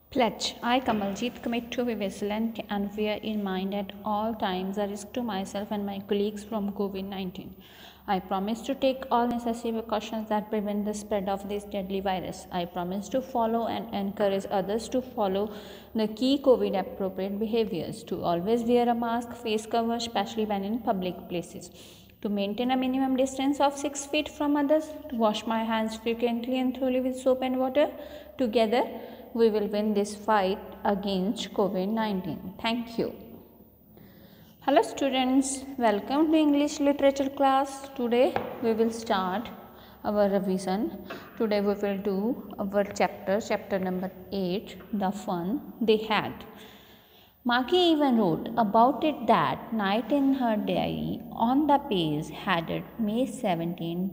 Pledge. I, Kamaljeet, commit to be vigilant and bear in mind at all times the risk to myself and my colleagues from COVID-19. I promise to take all necessary precautions that prevent the spread of this deadly virus. I promise to follow and encourage others to follow the key COVID appropriate behaviors, to always wear a mask, face cover, especially when in public places, to maintain a minimum distance of 6 feet from others, to wash my hands frequently and thoroughly with soap and water. Together, we will win this fight against COVID-19. Thank you. Hello students, welcome to English literature class. Today we will start our revision. Today we will do our chapter number 8, The Fun They Had. Maggie even wrote about it that night in her diary. On the page headed May 17,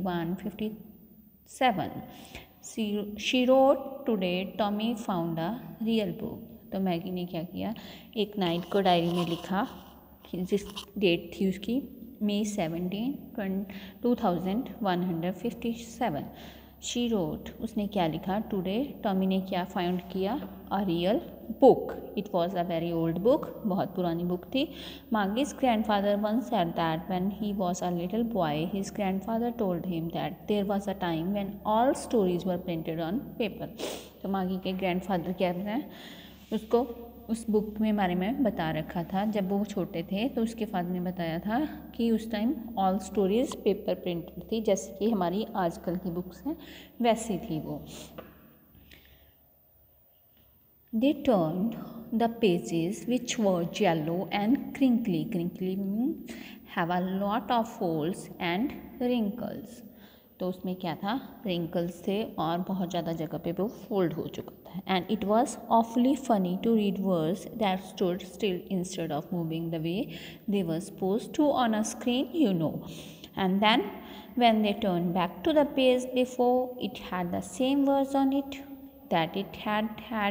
2157. She wrote, today Tommy found a real book. तो Maggie ने क्या किया, एक night को diary में लिखा, जिस date थी उसकी May 17, 2157. शी रोट, उसने क्या लिखा, टुडे टॉमी ने क्या फाइंड किया, a real book. It was a very old book, बहुत पुरानी बुक थी. Maggie's grandfather once said that when he was a little boy his grandfather told him that there was a time when all stories were printed on paper. तो Maggie के grandfather क्या हैं, उसको उस book में बारे में बता रखा था. जब वो छोटे थे तो उसके फादर ने बताया था कि उस time all stories paper printed थी, जैसे कि हमारी आजकल की बुक्स हैं वैसी थी वो. They turned the pages which were yellow and crinkly. Crinkly means have a lot of folds and wrinkles. तो उसमें क्या था, wrinkles थे और बहुत ज़्यादा जगह पे वो fold हो चुका था. And it was awfully funny to read words that stood still instead of moving the way they were supposed to on a screen, you know. And then when they turned back to the page before, it had the same words on it that it had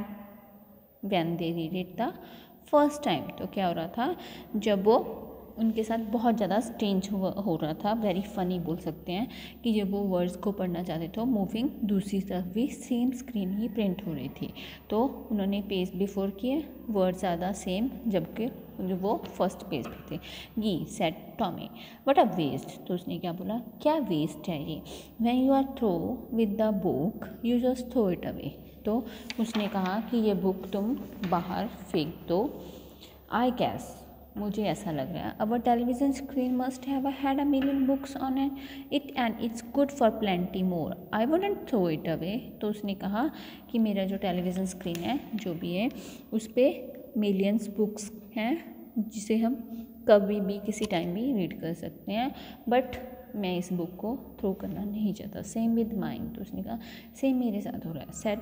when they read it the first time. तो क्या हो रहा था, जब वो उनके साथ बहुत ज़्यादा स्ट्रेंज हो रहा था, वेरी फ़नी बोल सकते हैं, कि जब वो वर्ड्स को पढ़ना चाहते थे मूविंग दूसरी तरफ भी सेम स्क्रीन ही प्रिंट हो रही थी. तो उन्होंने पेज बिफोर किए, वर्ड्स ज़्यादा सेम, जबकि जो वो फर्स्ट पेज पे थे. ये said Tommy, what a waste. तो उसने क्या बोला, क्या वेस्ट है ये. When you are through with the book you just throw it away. तो उसने कहा कि ये बुक तुम बाहर फेंक दो. आई गैस, मुझे ऐसा लग रहा है, our television screen must have had a million books on it and it's good for plenty more. I wouldn't throw it away. तो उसने कहा कि मेरा जो टेलीविज़न स्क्रीन है जो भी है उस पर मिलियंस बुक्स हैं, जिसे हम कभी भी किसी टाइम भी रीड कर सकते हैं, बट मैं इस बुक को थ्रो करना नहीं चाहता. Same with mind. तो उसने कहा सेम मेरे साथ हो रहा है. सेड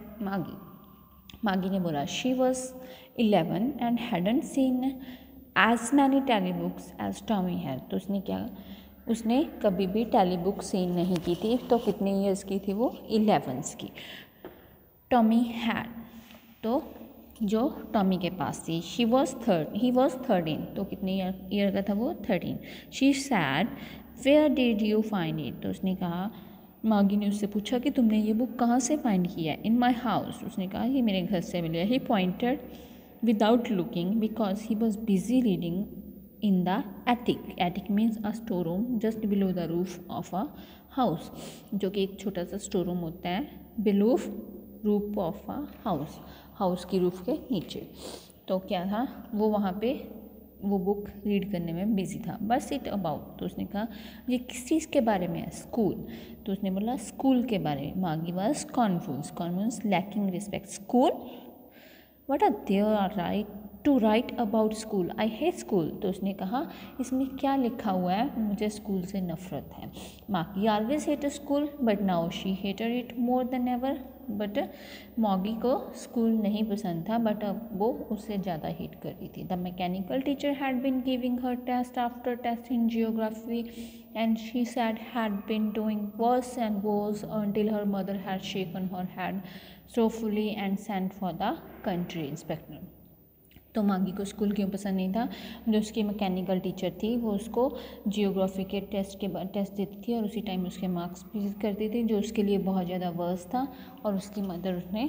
मागी ने बोला, she was 11 and hadn't seen as many telebooks as Tommy had. तो उसने कभी भी टेली बुक सीन नहीं की थी. तो कितने ईयर्स की थी वो, 11 की. टॉमी हैड, तो जो टॉमी के पास थी, ही वॉज 13. तो कितने ईयर का था वो, 13. She said, where did you find it. तो उसने कहा, मागी ने उससे पूछा कि तुमने ये बुक कहाँ से फाइंड किया. In my house. उसने कहा ये मेरे घर से मिला. He pointed without looking because he was busy reading in the attic. Attic means a storeroom just below the roof of a house, जो कि एक छोटा सा स्टोर रूम होता है below roof of a house, house की roof के नीचे. तो क्या था, वो वहाँ पे वो बुक रीड करने में बिजी था. बस इट अबाउट. तो उसने कहा ये किस चीज़ के बारे में है, स्कूल. तो उसने बोला स्कूल के बारे में. Maggie was confused lacking respect. School, What are there right to write about school? I hate school. तो उसने कहा इसमें क्या लिखा हुआ है, मुझे स्कूल से नफरत है. मागी always hated school but now she hated it more than ever. But Maggie को स्कूल नहीं पसंद था, बट अब वो उससे ज़्यादा हेट कर रही थी. The mechanical teacher had been giving her test after test in geography and she said had been doing worse and worse until her mother had shaken her head sorrowfully and sent for the country inspector. तो मागी को school क्यों पसंद नहीं था, जो उसकी mechanical teacher थी वो उसको जियोग्राफी के टेस्ट देती थी और उसी टाइम उसके मार्क्स भी करती थी, जो उसके लिए बहुत ज़्यादा वर्स था. और उसकी मदर उसने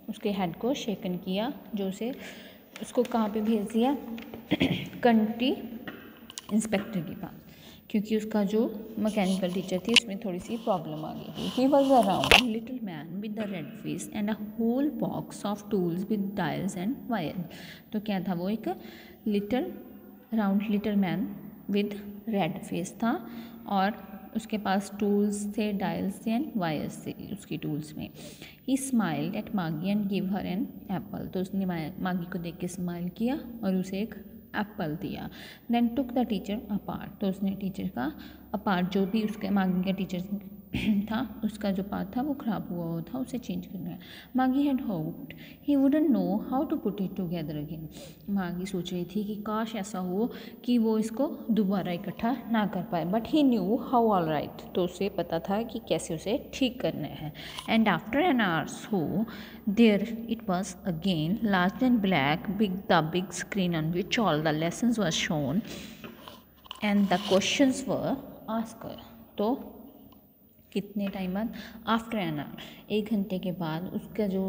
उसके हेड को शेकन किया, जो उसे उसको कहाँ पे भेज दिया, कंट्री इंस्पेक्टर के पास, क्योंकि उसका जो मैकेनिकल टीचर थी उसमें थोड़ी सी प्रॉब्लम आ गई थी. He was around little man with the red face and a whole box of tools with dials and wire. तो क्या था, वो एक little man with red face था और उसके पास टूल्स थे, डायल्स थे एंड वायर्स थे उसकी टूल्स में. He smiled at Maggie and give her an apple. तो उसने मागी को देख के स्माइल किया और उसे एक एप्पल दिया. Then took the teacher apart. तो उसने टीचर का अपार्ट, जो भी उसके मागी का टीचर था उसका जो पार्ट था वो ख़राब हुआ था, उसे चेंज करना है. Maggie had hoped he wouldn't know how to put it together again. Maggie सोच रही थी कि काश ऐसा हो कि वो इसको दोबारा इकट्ठा ना कर पाए, but he knew how all right. तो उसे पता था कि कैसे उसे ठीक करना है. And after an hour so there it was again large and black big screen on which all the lessons were shown and the questions were asked. तो कितने टाइम बाद, आफ्टर एन आवर, 1 घंटे के बाद उसका जो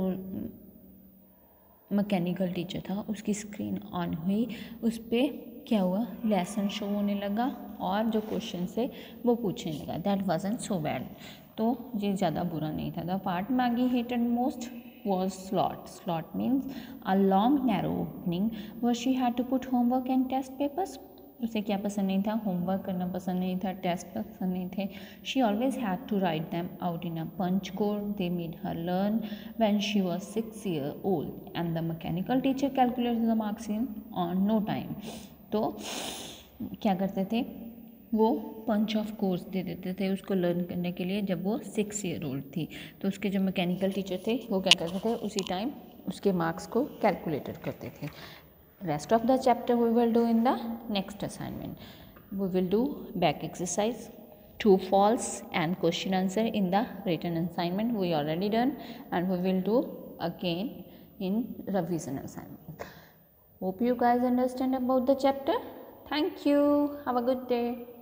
मैकेनिकल टीचर था उसकी स्क्रीन ऑन हुई, उस पर क्या हुआ, लेसन शो होने लगा और जो क्वेश्चन थे वो पूछने लगा. That wasn't so bad. तो ये ज़्यादा बुरा नहीं था. The part Maggie hated most was slot means a long narrow opening where she had to put homework and test papers. उसे क्या पसंद नहीं था, होमवर्क करना पसंद नहीं था, टेस्ट पसंद नहीं थे. She always had to write them out in a punch code. They made her learn when she was 6 years old and the mechanical teacher calculated the marks in on no time. तो क्या करते थे, वो पंच of course दे देते थे उसको learn करने के लिए जब वो 6 year old थी. तो उसके जो मैकेनिकल टीचर थे वो क्या करते थे, उसी टाइम उसके मार्क्स को कैलकुलेटेड करते थे. Rest of the chapter we will do in the next assignment. We will do back exercise, true false and question answer in the written assignment we already done, and we will do again in revision assignment. Hope you guys understand about the chapter. Thank you. Have a good day.